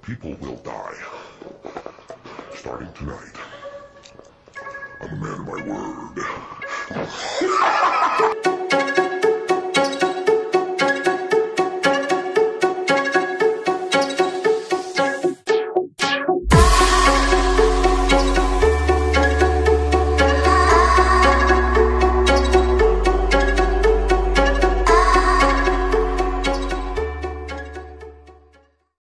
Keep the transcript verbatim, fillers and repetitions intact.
People will die. Starting tonight. I'm a man of my word.